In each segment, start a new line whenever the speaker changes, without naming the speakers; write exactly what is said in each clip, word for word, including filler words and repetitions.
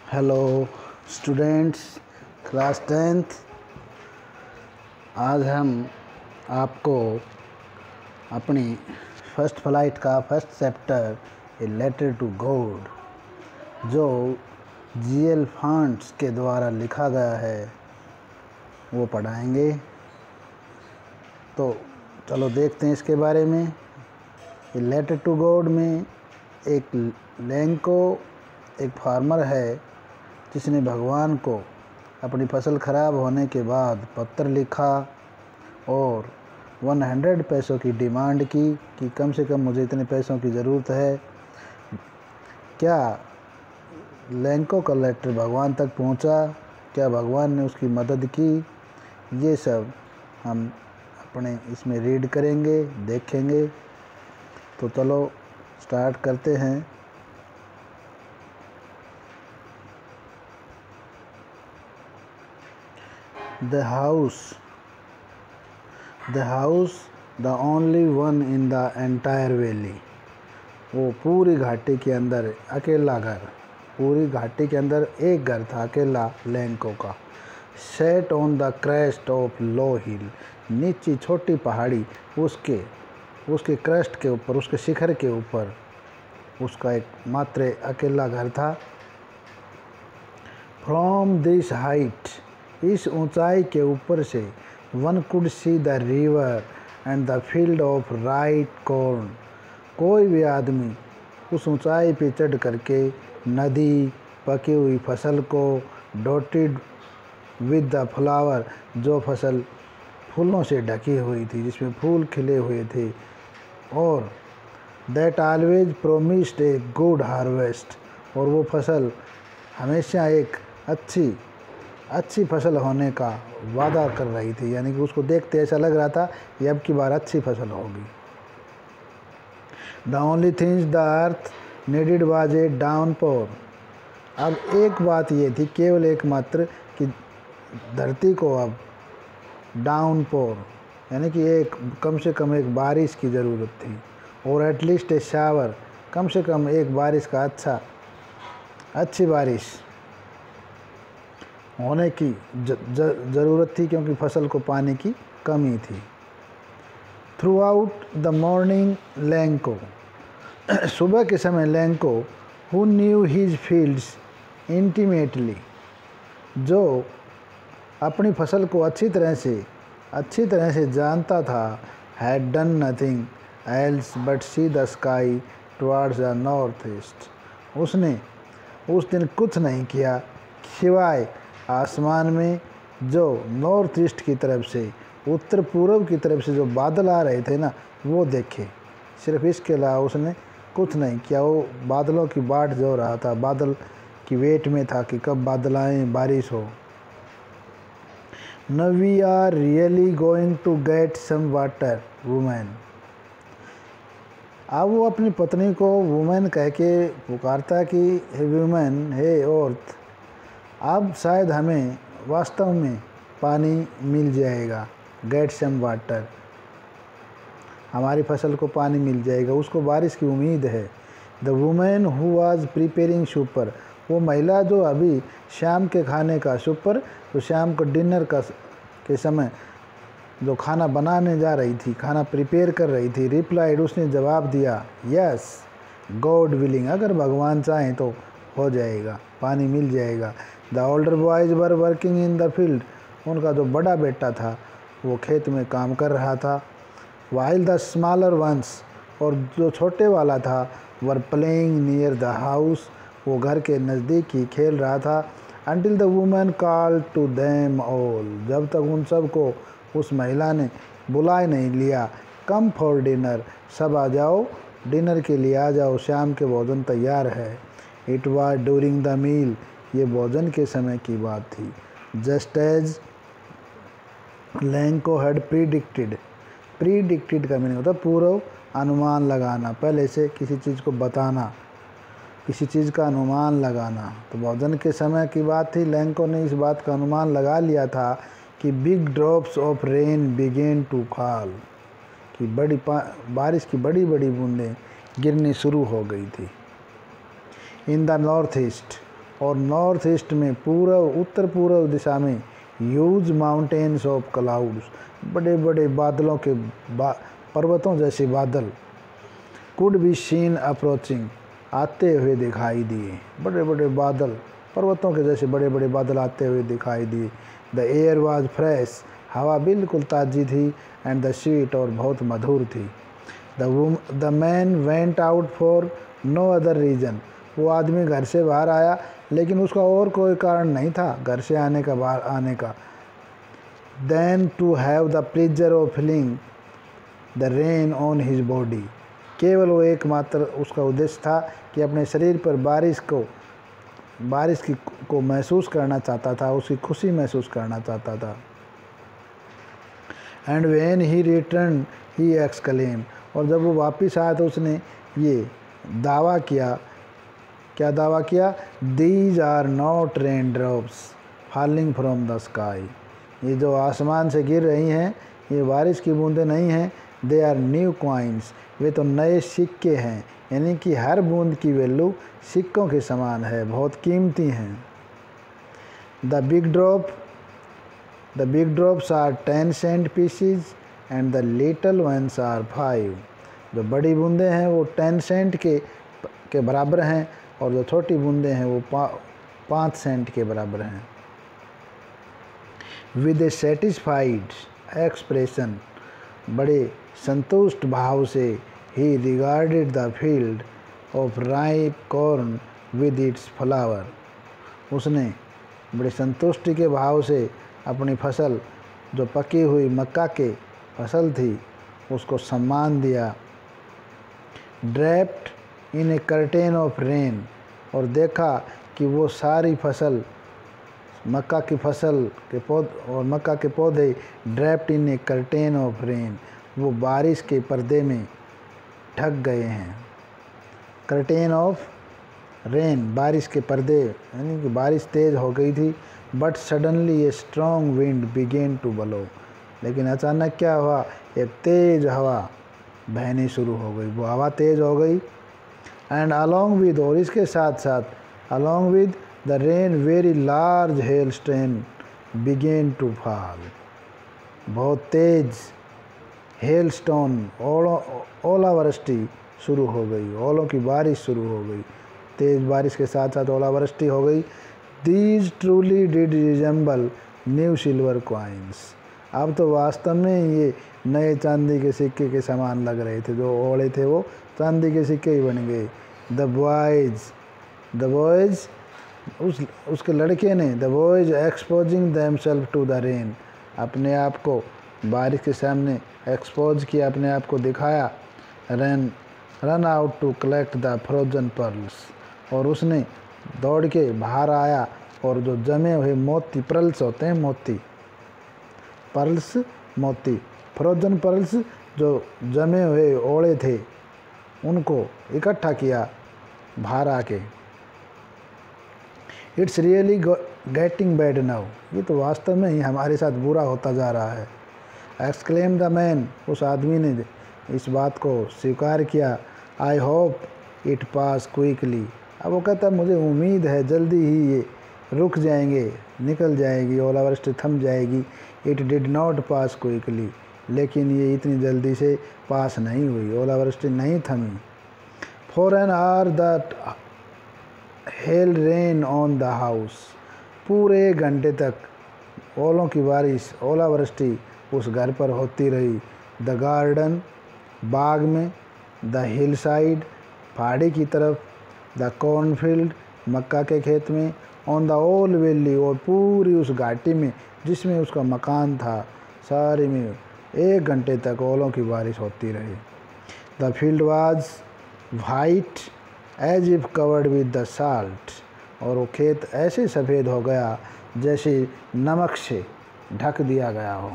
Hello students, class tenth. आज हम आपको अपनी फर्स्ट फ्लाइट का first chapter a letter to God जो जी एल फॉन्ट्स के द्वारा लिखा गया है वो पढ़ाएंगे। तो चलो देखते हैं इसके बारे में। ए लेटर टू गॉड में एक लैंको एक फार्मर है जिसने भगवान को अपनी फसल ख़राब होने के बाद पत्र लिखा और सौ पैसों की डिमांड की कि कम से कम मुझे इतने पैसों की ज़रूरत है। क्या लैंको का लेटर भगवान तक पहुंचा? क्या भगवान ने उसकी मदद की? ये सब हम अपने इसमें रीड करेंगे, देखेंगे। तो चलो स्टार्ट करते हैं। The house, the house, the only one in the entire valley। वो पूरी घाटी के अंदर अकेला घर, पूरी घाटी के अंदर एक घर था अकेला लैंको का। Set on the crest of low hill, नीची छोटी पहाड़ी, उसके उसके crest के ऊपर, उसके शिखर के ऊपर उसका एक मात्र अकेला घर था। From this height, इस ऊंचाई के ऊपर से one could see the river and the field of ripe corn. कोई भी आदमी उस ऊंचाई पे चढ़ करके नदी, पकी हुई फसल को, डॉटेड विद द फ्लावर, जो फसल फूलों से ढकी हुई थी, जिसमें फूल खिले हुए थे, और that always promised a good harvest, और वो फसल हमेशा एक अच्छी अच्छी फसल होने का वादा कर रही थी। यानी कि उसको देखते ऐसा लग रहा था कि अब की बार अच्छी फसल होगी। The only things the earth needed was a downpour. अब एक बात ये थी, केवल एकमात्र, कि धरती को अब डाउनपोर यानी कि एक कम से कम एक बारिश की ज़रूरत थी, और एटलीस्ट ए शावर, कम से कम एक बारिश का अच्छा अच्छी बारिश होने की ज़रूरत थी, क्योंकि फसल को पानी की कमी थी। Throughout the morning Lencho, सुबह के समय Lencho, who knew his fields intimately, जो अपनी फसल को अच्छी तरह से अच्छी तरह से जानता था, had done nothing else but see the sky towards the north east. उसने उस दिन कुछ नहीं किया सिवाय आसमान में जो नॉर्थ ईस्ट की तरफ से, उत्तर पूर्व की तरफ से जो बादल आ रहे थे ना, वो देखे। सिर्फ इसके अलावा उसने कुछ नहीं किया। वो बादलों की बाट जो रहा था, बादल की वेट में था कि कब बादल आए, बारिश हो। Now we are really going to get some water, woman। अब वो अपनी पत्नी को वुमेन कह के पुकारता कि हे वुमेन, हे औरत, अब शायद हमें वास्तव में पानी मिल जाएगा। गेट सम वाटर, हमारी फसल को पानी मिल जाएगा, उसको बारिश की उम्मीद है। The woman who was preparing supper, वो महिला जो अभी शाम के खाने का सुपर, तो शाम को डिनर का के समय जो खाना बनाने जा रही थी, खाना प्रिपेयर कर रही थी, रिप्लाइड, उसने जवाब दिया, यस गॉड विलिंग, अगर भगवान चाहें तो हो जाएगा, पानी मिल जाएगा। The older boys were working in the field, उनका जो बड़ा बेटा था वो खेत में काम कर रहा था। वाइल द स्मॉलर वंस, और जो छोटे वाला था, were playing near the house, वो घर के नज़दीक ही खेल रहा था। Until the women call to them all, जब तक उन सब को उस महिला ने बुला नहीं लिया। कम फॉर डिनर, सब आ जाओ, डिनर के लिए आ जाओ, शाम के भोजन तैयार है। It was during the meal, ये भोजन के समय की बात थी। Just as Lencho had predicted, predicted का मीनिंग होता है पूर्व अनुमान लगाना, पहले से किसी चीज़ को बताना, किसी चीज़ का अनुमान लगाना। तो भोजन के समय की बात थी। लैंको ने इस बात का अनुमान लगा लिया था कि big drops of rain began to fall, कि बड़ी बारिश की बड़ी बड़ी बूंदें गिरनी शुरू हो गई थी। इन द नॉर्थ ईस्ट, और नॉर्थ ईस्ट में पूर्व उत्तर पूर्व दिशा में ह्यूज माउंटेन्स ऑफ क्लाउड्स, बड़े बड़े बादलों के बा, पर्वतों जैसे बादल, कुड बी सीन अप्रोचिंग, आते हुए दिखाई दिए। बड़े बड़े बादल, पर्वतों के जैसे बड़े बड़े बादल आते हुए दिखाई दिए। द एयर वाज फ्रेश, हवा बिल्कुल ताज़ी थी। एंड द स्वीट, और बहुत मधुर थी। The the man went out for no other reason, वो आदमी घर से बाहर आया लेकिन उसका और कोई कारण नहीं था घर से आने का, बाहर आने का। Than to have the pleasure of feeling the rain on his body, केवल वो एकमात्र उसका उद्देश्य था कि अपने शरीर पर बारिश को बारिश की को महसूस करना चाहता था, उसकी खुशी महसूस करना चाहता था। And when he return he exclaim, और जब वो वापस आया तो उसने ये दावा किया, क्या दावा किया? These are not rain drops falling from the sky, ये जो आसमान से गिर रही हैं ये बारिश की बूंदें नहीं हैं। दे आर न्यू कॉइन्स, वे तो नए सिक्के हैं, यानी कि हर बूंद की वैल्यू सिक्कों के समान है, बहुत कीमती हैं। The big drop the big drops are ten cent pieces and the little ones are five, जो बड़ी बूंदें हैं वो टेन सेंट के के बराबर हैं और जो छोटी बूंदें हैं वो पा, पाँच सेंट के बराबर हैं। विद ए सेटिस्फाइड एक्सप्रेशन, बड़े संतुष्ट भाव से he regarded the field of ripe corn with its flower, उसने बड़े संतुष्टि के भाव से अपनी फसल, जो पकी हुई मक्का के फसल थी, उसको सम्मान दिया। Draped in a curtain of rain, और देखा कि वो सारी फसल, मक्का की फसल के पौध और मक्का के पौधे draped in a curtain of rain, वो बारिश के पर्दे में ढक गए हैं। कर्टेन ऑफ रेन, बारिश के पर्दे, यानी कि बारिश तेज़ हो गई थी। But suddenly a strong wind began to blow, लेकिन अचानक क्या हुआ? एक तेज़ हवा बहनी शुरू हो गई, वो हवा तेज़ हो गई। एंड अलॉन्ग विद, और इसके साथ साथ along with the rain very large hail stone began to fall, बहुत तेज़ हेल स्टोन, ओलावृष्टि शुरू हो गई, ओलों की बारिश शुरू हो गई, तेज़ बारिश के साथ साथ ओलावृष्टि हो गई। These truly did resemble new silver coins, अब तो वास्तव में ये नए चांदी के सिक्के के समान लग रहे थे, जो ओले थे वो चांदी के सिक्के ही बन गए। द बॉयज द बॉयज उस उसके लड़के ने, the boys exposing themselves to the rain, अपने आप को बारिश के सामने एक्सपोज किया, अपने आप को दिखाया। Ran ran out to collect the frozen pearls, और उसने दौड़ के बाहर आया और जो जमे हुए मोती, पर्ल्स होते हैं मोती, पर्ल्स मोती, फ्रोजन पर्ल्स, जो जमे हुए ओले थे उनको इकट्ठा किया बाहर आके। It's really getting bad now, ये तो वास्तव में ही हमारे साथ बुरा होता जा रहा है। एक्सक्लेम द मैन, उस आदमी ने इस बात को स्वीकार किया। I hope it pass quickly, अब वो कहता मुझे उम्मीद है जल्दी ही ये रुक जाएंगे, निकल जाएगी, ओलावृष्टि थम जाएगी। It did not pass quickly, लेकिन ये इतनी जल्दी से पास नहीं हुई, ओलावृष्टि नहीं थमी। For an hour that hail rain on the house, पूरे एक घंटे तक ओलों की बारिश, ओलावृष्टि उस घर पर होती रही। द गार्डन, बाग में, द हिल साइड, पहाड़ी की तरफ, द कॉर्नफील्ड, मक्का के खेत में, ऑन द ओल वैली, और पूरी उस घाटी में जिसमें उसका मकान था, सारे में एक घंटे तक ओलों की बारिश होती रही। The field was white as if covered with the salt, और वो खेत ऐसे सफ़ेद हो गया जैसे नमक से ढक दिया गया हो।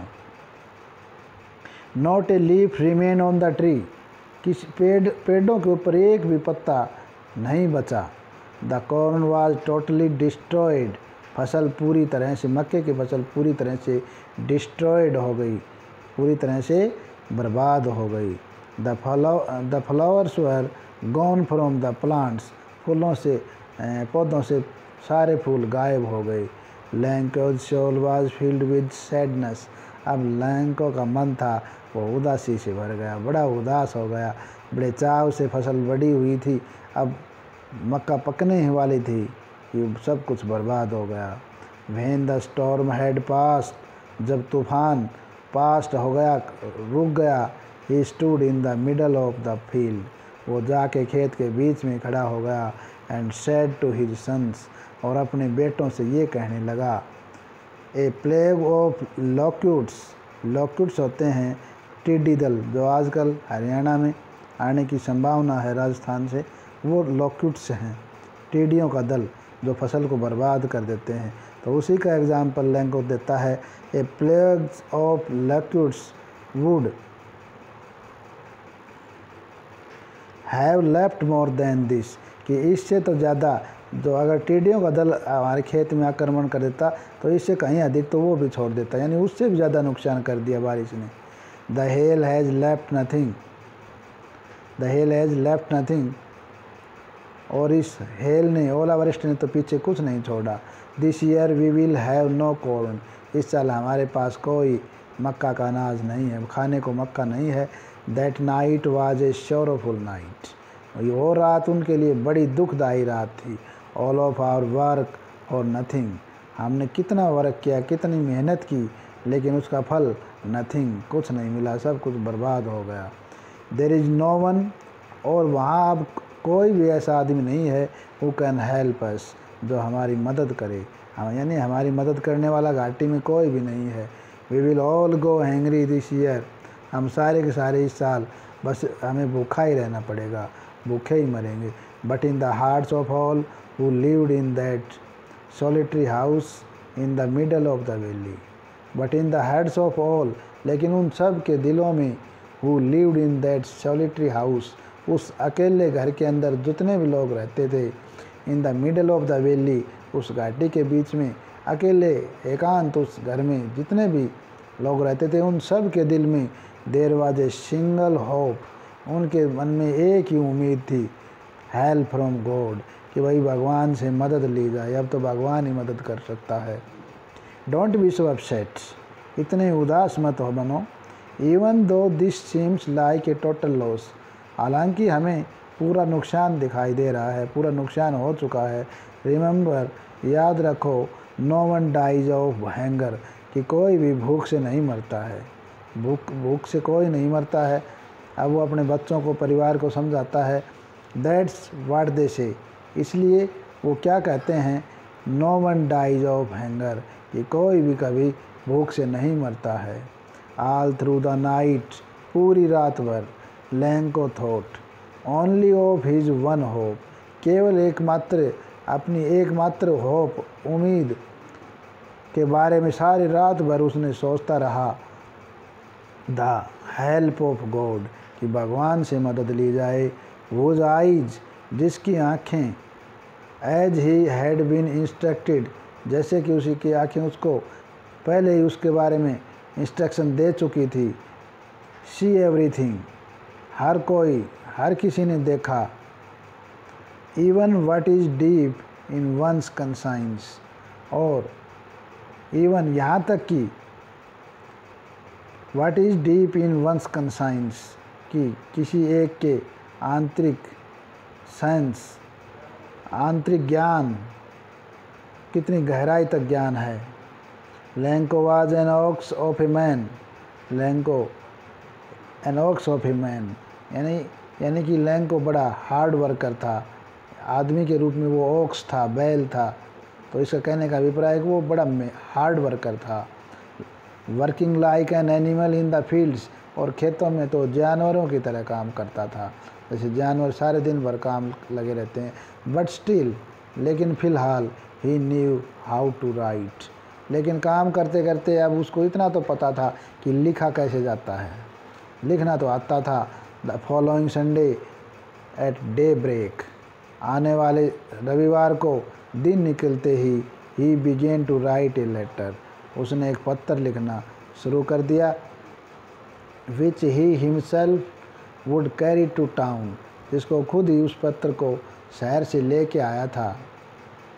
Not a leaf remain on the tree, किसी पेड़ पेड़ों के ऊपर एक भी पत्ता नहीं बचा। The corn was totally destroyed, फसल पूरी तरह से, मक्के की फसल पूरी तरह से डिस्ट्रॉयड हो गई, पूरी तरह से बर्बाद हो गई। The flower the flowers were gone from the plants, फूलों से, पौधों से सारे फूल गायब हो गए। लैंको's soul was filled with sadness। अब लैंको का मन था वो उदासी से भर गया, बड़ा उदास हो गया। बड़े चाव से फसल बड़ी हुई थी, अब मक्का पकने ही वाली थी, ये सब कुछ बर्बाद हो गया। When the storm had passed, जब तूफान पास्ट हो गया, रुक गया, he stood in the middle of the field। वो जाके खेत के बीच में खड़ा हो गया। and said to his sons, और अपने बेटों से ये कहने लगा, ए प्लेग ऑफ लॉक्यूट्स। लॉक्यूट्स होते हैं टिड्डी दल, जो आजकल हरियाणा में आने की संभावना है राजस्थान से, वो लॉक्यूट्स हैं, टिड्डियों का दल जो फसल को बर्बाद कर देते हैं। तो उसी का एग्जाम्पल लैंको देता है, a plagues of locusts would have left more than this, कि इससे तो ज़्यादा, जो अगर टिड्डियों का दल हमारे खेत में आक्रमण कर देता तो इससे कहीं अधिक तो वो भी छोड़ देता, यानी उससे भी ज़्यादा नुकसान कर दिया बारिश ने। The hail has left nothing, the hail has left nothing, और इस हेल ने, ओलावृष्टि ने तो पीछे कुछ नहीं छोड़ा। This year we will have no corn, इस साल हमारे पास कोई मक्का का अनाज नहीं है, खाने को मक्का नहीं है। That night was a sorrowful night, वो रात उनके लिए बड़ी दुखदायी रात थी। ऑल ऑफ आवर वर्क और नथिंग, हमने कितना वर्क किया, कितनी मेहनत की, लेकिन उसका फल नथिंग, कुछ नहीं मिला, सब कुछ बर्बाद हो गया। देयर इज़ नो वन, और वहाँ अब कोई भी ऐसा आदमी नहीं है हु कैन हेल्प अस, जो हमारी मदद करे, हम यानी हमारी मदद करने वाला घाटी में कोई भी नहीं है। We will all go hungry this year, हम सारे के सारे इस साल बस हमें भूखा ही रहना पड़ेगा, भूखे ही मरेंगे। But in the hearts of all who lived in that solitary house in the middle of the valley, but in the hearts of all, लेकिन उन सब के दिलों में, who lived in that solitary house, उस अकेले घर के अंदर जितने भी लोग रहते थे, in the middle of the valley, उस घाटी के बीच में अकेले एकांत उस घर में जितने भी लोग रहते थे, उन सब के दिल में there was a single hope, उनके मन में एक ही उम्मीद थी, हेल्प फ्रॉम गॉड, कि भाई भगवान से मदद ली जाए, अब तो भगवान ही मदद कर सकता है। डोंट बी सो अपसेट, इतने उदास मत हो बनो। Even though this seems like a total loss, हालांकि हमें पूरा नुकसान दिखाई दे रहा है, पूरा नुकसान हो चुका है। रिमेंबर, याद रखो, no one dies of hunger, कि कोई भी भूख से नहीं मरता है, भूख भूख से कोई नहीं मरता है। अब वो अपने बच्चों को, परिवार को समझाता है, दैट्स व्हाट दे से, इसलिए वो क्या कहते हैं, no one dies of hunger, कि कोई भी कभी भूख से नहीं मरता है। ऑल थ्रू द नाइट, पूरी रात भर, Lencho thought only of his one hope, केवल एकमात्र अपनी एकमात्र होप, उम्मीद के बारे में सारी रात भर उसने सोचता रहा। द हेल्प ऑफ गॉड, कि भगवान से मदद ली जाए। वोज आइज, जिसकी आँखें, as he had been instructed, जैसे कि उसी की आँखें उसको पहले ही उसके बारे में इंस्ट्रक्शन दे चुकी थी। सी एवरीथिंग, हर कोई, हर किसी ने देखा। Even what is deep in one's conscience, और इवन यहाँ तक कि what is deep in one's conscience, कि किसी एक के आंतरिक सेंस, आंतरिक ज्ञान, कितनी गहराई तक ज्ञान है। Lencho was an ox of a man, Lencho an ox of a man, यानी यानी कि लैंको बड़ा हार्ड वर्कर था, आदमी के रूप में वो ऑक्स था, बैल था। तो इसका कहने का अभिप्राय है कि वो बड़ा हार्ड वर्कर था। Working like an animal in the fields, और खेतों में तो जानवरों की तरह काम करता था, जैसे जानवर सारे दिन भर काम लगे रहते हैं। बट स्टिल, लेकिन फ़िलहाल, he knew how to write, लेकिन काम करते करते अब उसको इतना तो पता था कि लिखा कैसे जाता है, लिखना तो आता था। The following Sunday at day break, आने वाले रविवार को दिन निकलते ही, he began to write a letter, उसने एक पत्र लिखना शुरू कर दिया। Which he himself would carry to town, जिसको खुद ही उस पत्र को शहर से लेके आया था।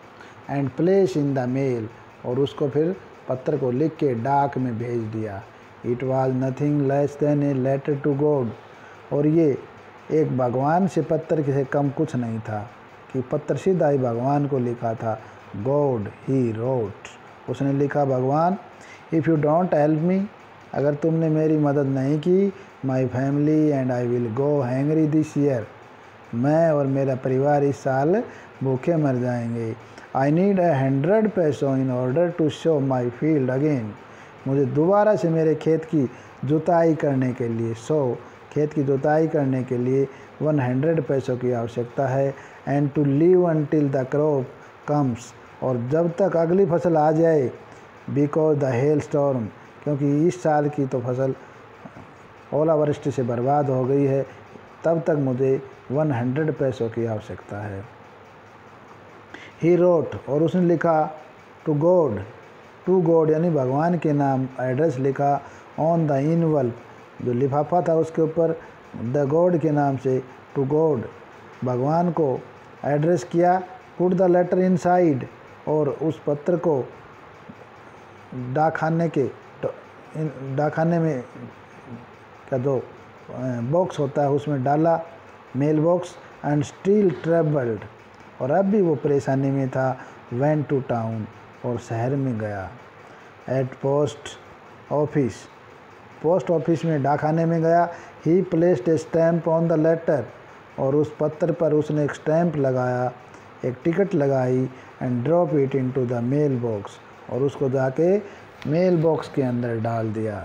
And place in the mail, और उसको फिर पत्र को लिख के डाक में भेज दिया। It was nothing less than a letter to God, और ये एक भगवान से पत्र से कम कुछ नहीं था कि पत्र सीधा ही भगवान को लिखा था। गॉड ही रोट, उसने लिखा, भगवान if you don't help me, अगर तुमने मेरी मदद नहीं की, my family and I will go hungry this year, मैं और मेरा परिवार इस साल भूखे मर जाएंगे। आई नीड ए हंड्रेड पैसों in order to sow my field again, मुझे दोबारा से मेरे खेत की जुताई करने के लिए सो खेत की जुताई करने के लिए वन हंड्रेड पैसों की आवश्यकता है। And to live until the crop comes, और जब तक अगली फसल आ जाए, बिकॉज द हेल स्टॉर्म, क्योंकि इस साल की तो फसल ओलावृष्टि से बर्बाद हो गई है, तब तक मुझे वन हंड्रेड पैसों की आवश्यकता है। ही रोट, और उसने लिखा टू गॉड, टू गॉड यानी भगवान के नाम, एड्रेस लिखा ऑन द इनवल्व, जो लिफाफा था उसके ऊपर द गॉड के नाम से टू गॉड, भगवान को एड्रेस किया। पुट द लेटर इनसाइड, और उस पत्र को डाकखाने के डाकखाने में का जो बॉक्स होता है उसमें डाला, mail box, and still travelled, और अब भी वो परेशानी में था। वेंट टू टाउन, और शहर में गया। At post office, post office में डाकखाने में गया। He placed a stamp on the letter, और उस पत्र पर उसने एक स्टैम्प लगाया, एक टिकट लगाई। And drop it into the mail box, और उसको जाके मेल बॉक्स के अंदर डाल दिया।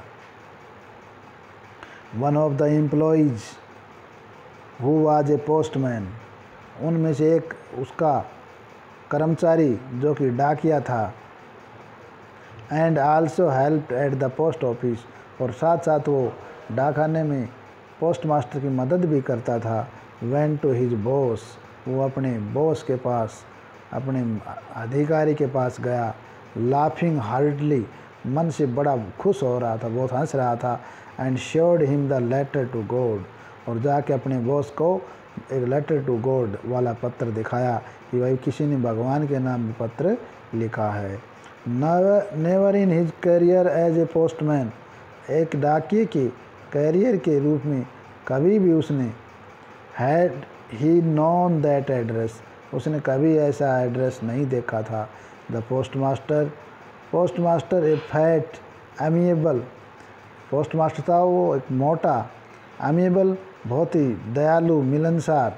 One of the employees who was a postman, उनमें से एक उसका कर्मचारी जो कि डाकिया था, and also helped at the post office, और साथ साथ वो डाकखाने में पोस्ट मास्टर की मदद भी करता था। वेंट टू हिज बॉस, वो अपने बॉस के पास, अपने अधिकारी के पास गया। लाफिंग हार्डली, मन से बड़ा खुश हो रहा था, बहुत हंस रहा था। And showed him the letter to God, और जाके अपने बॉस को एक लेटर टू गॉड वाला पत्र दिखाया कि भाई किसी ने भगवान के नाम में पत्र लिखा है। Never in his career as a postman, एक डाकिए के कैरियर के रूप में कभी भी उसने had he known that address, उसने कभी ऐसा एड्रेस नहीं देखा था। The post master, post master a fat amiable, post master था वो एक मोटा, एमिएबल बहुत ही दयालु, मिलनसार,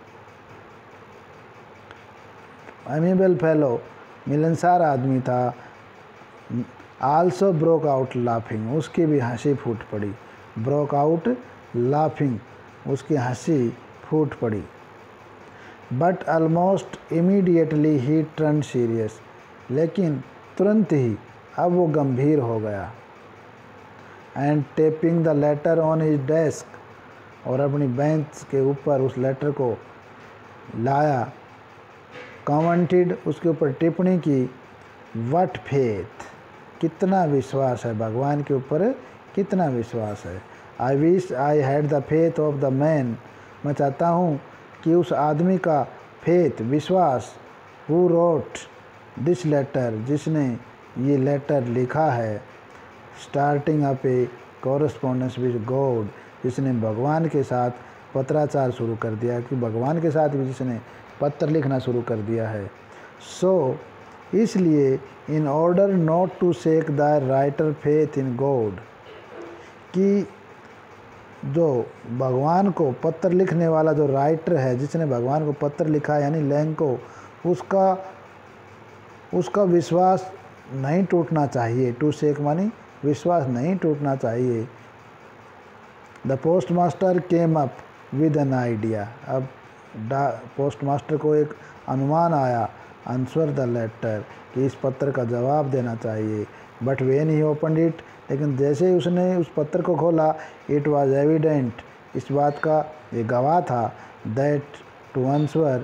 एमिएबल फेलो, मिलनसार आदमी था। आल्सो ब्रोक आउट लाफिंग, उसकी भी हंसी फूट पड़ी। ब्रोक आउट लाफिंग, उसकी हंसी फूट पड़ी। But almost immediately he turn serious, लेकिन तुरंत ही अब वो गंभीर हो गया। And tapping the letter on his desk, और अपनी बेंच के ऊपर उस लेटर को लाया। कमेंटेड, उसके ऊपर टिप्पणी की। व्हाट फेथ, कितना विश्वास है भगवान के ऊपर, कितना विश्वास है। I wish I had the faith of the man, मैं चाहता हूँ कि उस आदमी का फेथ, विश्वास, हु रोट दिस लेटर, जिसने ये लेटर लिखा है। Starting up a correspondence with God, जिसने भगवान के साथ पत्राचार शुरू कर दिया, कि भगवान के साथ भी जिसने पत्र लिखना शुरू कर दिया है। सो so, इसलिए in order not to shake the writer faith in God, कि जो भगवान को पत्र लिखने वाला जो राइटर है, जिसने भगवान को पत्र लिखा है यानी लैंग को, उसका उसका विश्वास नहीं टूटना चाहिए। टू शेक मानी विश्वास नहीं टूटना चाहिए। The post master came up with an idea, अब पोस्ट मास्टर को एक अनुमान आया। आंसर द लेटर, कि इस पत्र का जवाब देना चाहिए। But when he open it, लेकिन जैसे ही उसने उस पत्र को खोला, इट वॉज एविडेंट, इस बात का ये गवाह था, that to answer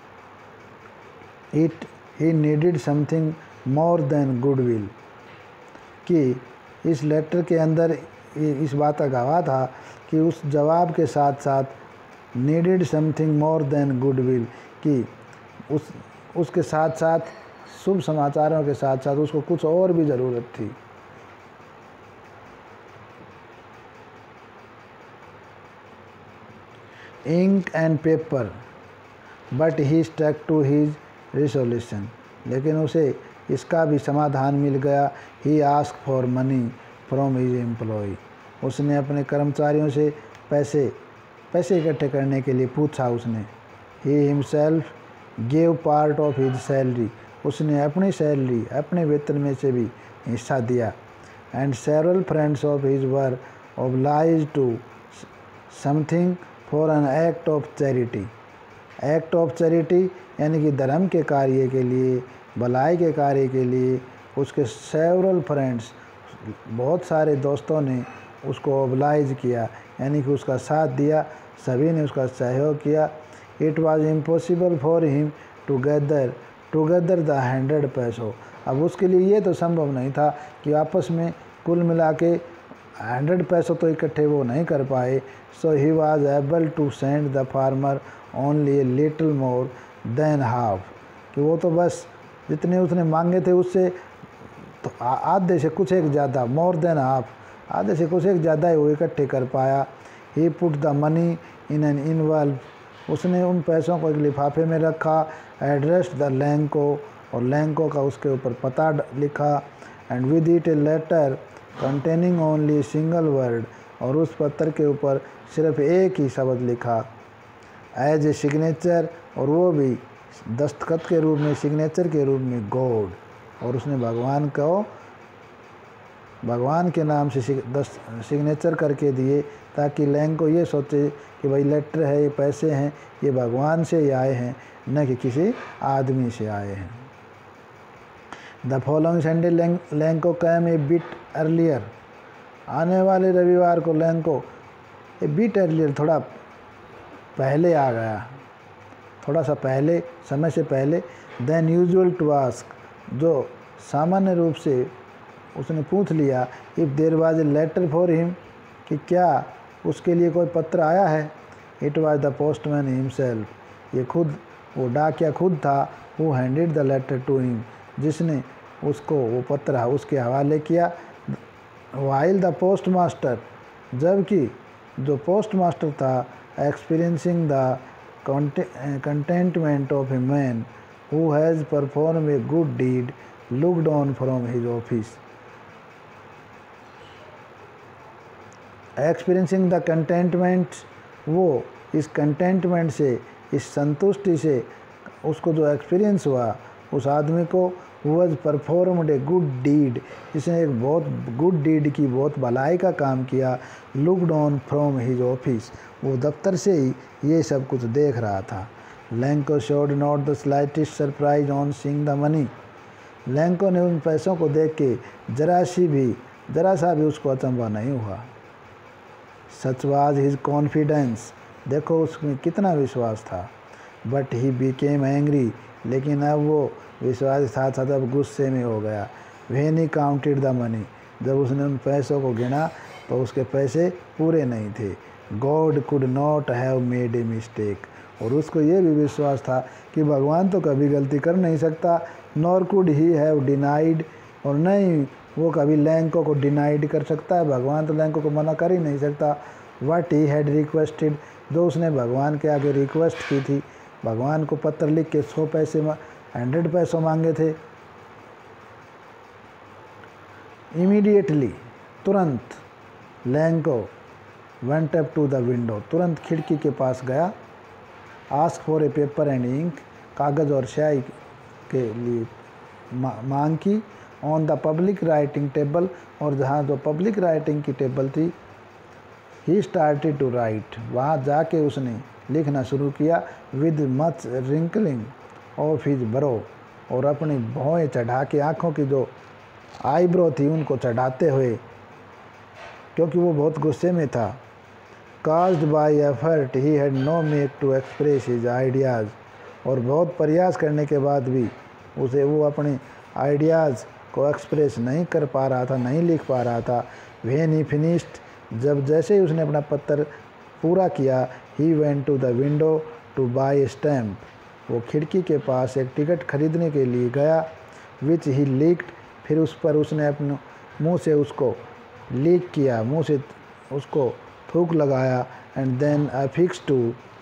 it he needed something more than goodwill, कि इस लेटर के अंदर इस बात का गवाह था कि उस जवाब के साथ साथ needed something more than goodwill, कि उस उसके साथ साथ शुभ समाचारों के साथ साथ उसको कुछ और भी ज़रूरत थी। Ink and paper, but he stuck to his resolution, लेकिन उसे इसका भी समाधान मिल गया। He ask for money from his employ, उसने अपने कर्मचारियों से पैसे पैसे इकट्ठे करने के लिए पूछा उसने। He himself gave part of his salary, उसने अपनी सैलरी अपने वेतन में से भी हिस्सा दिया। And several friends of his were oblige to something for an act of charity. Act of charity यानी कि धर्म के कार्य के लिए, भलाई के कार्य के लिए उसके सेवरल फ्रेंड्स, बहुत सारे दोस्तों ने उसको ऑब्लाइज किया, यानी कि उसका साथ दिया, सभी ने उसका सहयोग किया। It was impossible for him to gather together the hundred पैसों, अब उसके लिए ये तो संभव नहीं था कि आपस में कुल मिला के हंड्रेड पैसों तो इकट्ठे वो नहीं कर पाए। So he was able to send the farmer only a little more than half, कि वो तो बस जितने उसने मांगे थे उससे तो आधे से कुछ एक ज़्यादा, मोर देन हाफ, आधे से कुछ एक ज़्यादा ही वो इकट्ठे कर पाया। He put the money in an envelope, उसने उन पैसों को एक लिफाफे में रखा। एड्रेस्ड द लैंको, और लैंको का उसके ऊपर पता लिखा। And with it a letter containing only single word, और उस पत्र के ऊपर सिर्फ एक ही शब्द लिखा। एज ए सिग्नेचर, और वो भी दस्तखत के रूप में, सिग्नेचर के रूप में गॉड, और उसने भगवान को भगवान के नाम से सिग्नेचर करके दिए, ताकि लैंग को ये सोचे कि भाई लेटर है, ये पैसे हैं, ये भगवान से ही आए हैं, न कि किसी आदमी से आए हैं। The following Sunday Lencho came a bit earlier, आने वाले रविवार को लैंग को ए बिट अर्लियर, थोड़ा पहले आ गया, थोड़ा सा पहले, समय से पहले। देन यूजुअल टू आस्क, जो सामान्य रूप से उसने पूछ लिया। If there was a letter for him, कि क्या उसके लिए कोई पत्र आया है। It was the postman himself, ये खुद वो डाकिया खुद था। Who handed the letter to him, जिसने उसको वो पत्र उसके हवाले किया। वाइल द पोस्ट मास्टर, जबकि जो पोस्ट मास्टर था, experiencing the contentment of a man who has perform a good deed looked on from his office. Experiencing the contentment, वो इस कंटेंटमेंट से, इस संतुष्टि से उसको जो एक्सपीरियंस हुआ उस आदमी को, was performed a good deed, इसने एक बहुत गुड डीड की, बहुत भलाई का काम किया। Looked on from his office, वो दफ्तर से ही ये सब कुछ देख रहा था। Lencho showed not the slightest surprise on seeing the money, Lencho ने उन पैसों को देख के जरा सी भी जरा सा भी उसको अचंभा नहीं हुआ। सच वाज हिज कॉन्फिडेंस, देखो उसमें कितना विश्वास था। बट ही बिकेम एंग्री, लेकिन अब वो विश्वास के साथ साथ अब गुस्से में हो गया। When he counted the money, जब उसने उन पैसों को गिना तो उसके पैसे पूरे नहीं थे। God could not have made a mistake, और उसको ये भी विश्वास था कि भगवान तो कभी गलती कर नहीं सकता। Nor could he have denied, और नहीं वो कभी लैंको को डिनाइड कर सकता है, भगवान तो लैंको को मना कर ही नहीं सकता। व्हाट ही हैड रिक्वेस्टेड, जो उसने भगवान के आगे रिक्वेस्ट की थी, भगवान को पत्र लिख के सौ पैसे हंड्रेड पैसों मांगे थे। इमीडिएटली, तुरंत, Lencho went up to the window, तुरंत खिड़की के पास गया। Ask for a paper and ink, कागज़ और स्याही के लिए मांग की। On the public writing table, और जहाँ जो पब्लिक राइटिंग की टेबल थी, ही स्टार्टेड टू राइट, वहाँ जाके उसने लिखना शुरू किया। With much wrinkling of his brow, और अपनी भौएं चढ़ा के, आँखों की जो आईब्रो थी उनको चढ़ाते हुए, क्योंकि वो बहुत गुस्से में था। Caused by effort he had no make to express his ideas, और बहुत प्रयास करने के बाद भी उसे वो अपने आइडियाज़ को एक्सप्रेस नहीं कर पा रहा था, नहीं लिख पा रहा था। व्हेन ही फिनिश्ड, जब जैसे ही उसने अपना पत्र पूरा किया, he went to the window to buy stamp, वो खिड़की के पास एक टिकट खरीदने के लिए गया। विच ही लीक्ड, फिर उस पर उसने अपने मुंह से उसको लीक किया, मुंह से उसको थूक लगाया। And then affix to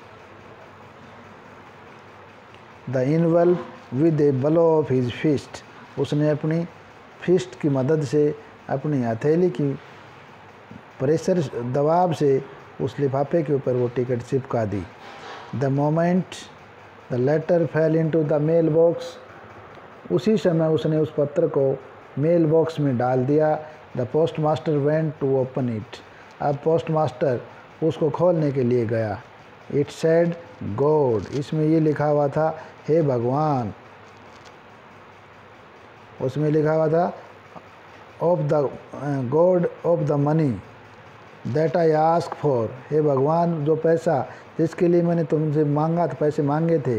the envelope with a blow of his fist, उसने अपनी फिस्ट की मदद से, अपनी हथेली की प्रेशर दबाव से उस लिफाफे के ऊपर वो टिकट चिपका दी। The moment the letter fell into the mail box, उसी समय उसने उस पत्र को मेल बॉक्स में डाल दिया। The post master went to open it, अब पोस्ट मास्टर उसको खोलने के लिए गया। इट सेड गॉड, इसमें ये लिखा हुआ था हे भगवान, उसमें लिखा हुआ था of the God of the money that I ask for, हे भगवान जो पैसा जिसके लिए मैंने तुमसे मांगा था, पैसे मांगे थे।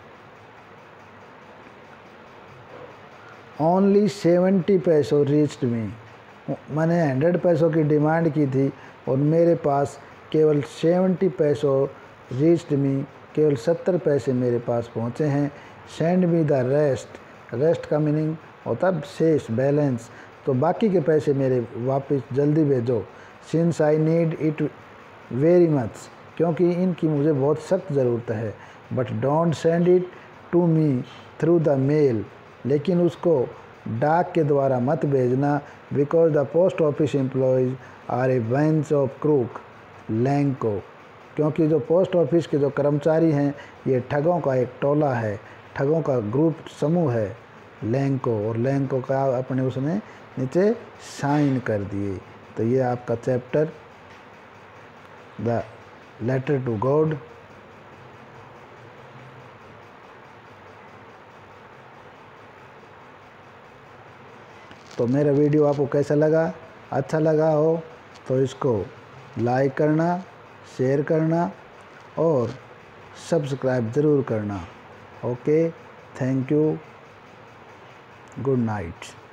ओनली सेवेंटी पैसों रीच्ड मी, मैंने हंड्रेड पैसों की डिमांड की थी और मेरे पास केवल सेवेंटी पैसों रीच्ड मी, केवल सत्तर पैसे मेरे पास पहुँचे हैं। Send me the rest, rest का मीनिंग होता है शेष, बैलेंस, तो बाकी के पैसे मेरे वापस जल्दी भेजो। Since I need it very much, क्योंकि इनकी मुझे बहुत सख्त ज़रूरत है। But don't send it to me through the mail, लेकिन उसको डाक के द्वारा मत भेजना। Because the post office employees are a bunch of crook Lencho, क्योंकि जो पोस्ट ऑफिस के जो कर्मचारी हैं ये ठगों का एक टोला है, ठगों का ग्रुप समूह है लैंको, और लैंको का अपने उसने नीचे साइन कर दिए। तो ये आपका chapter the letter to God. तो मेरा वीडियो आपको कैसा लगा? अच्छा लगा हो तो इसको लाइक करना, शेयर करना और सब्सक्राइब ज़रूर करना। Okay, thank you, good night.